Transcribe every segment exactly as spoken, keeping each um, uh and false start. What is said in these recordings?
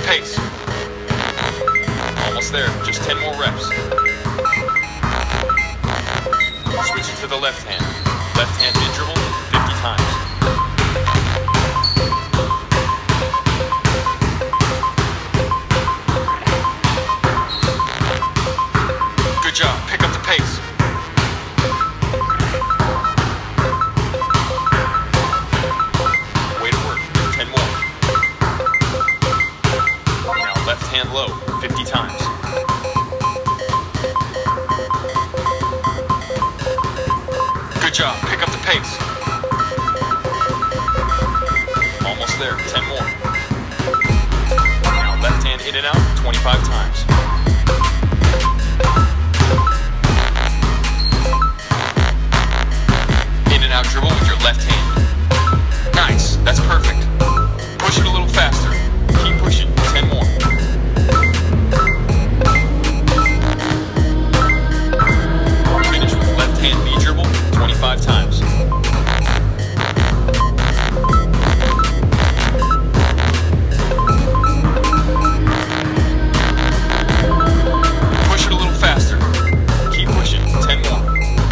pace. Almost there, just ten more reps. Switch it to the left hand. Left hand mid dribble, fifty times. Good job, pick up the pace. Way to work, ten more. Now left hand low, fifty times. Good job, pick up the pace. Almost there, ten more. Now left hand in and out, twenty-five times. In and out dribble with your left hand. Nice, that's perfect. Push it a little faster. Keep pushing, ten more. Finish with left hand V dribble, twenty-five times. Push it a little faster. Keep pushing, ten more.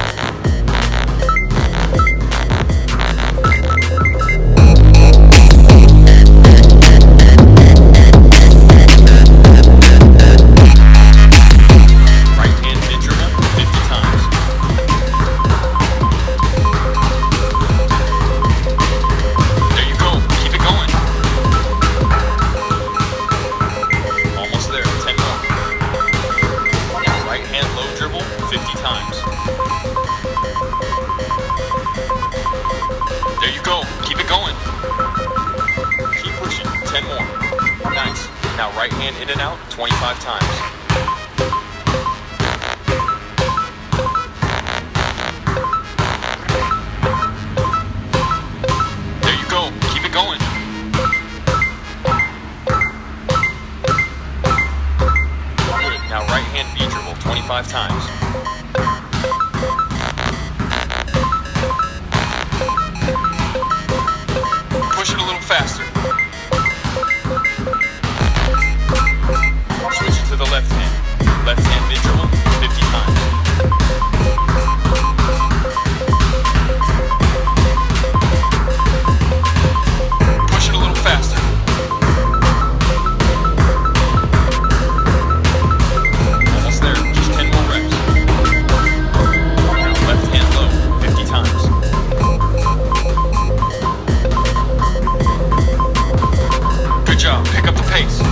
Right hand mid dribble, fifty times. There you go, keep it going. Almost there, ten more. Now right hand low dribble, fifty times. There you go, keep it going. Keep pushing, ten more. Nice. Now right hand in and out, twenty-five times. There you go, keep it going. Good. Now right hand V dribble, twenty-five times. Push it a little faster. Switch it to the left hand. Left hand mid dribble, fifty times. Push it a little faster. Almost there, just ten more reps. Now left hand low, fifty times. Good job, pick up the pace.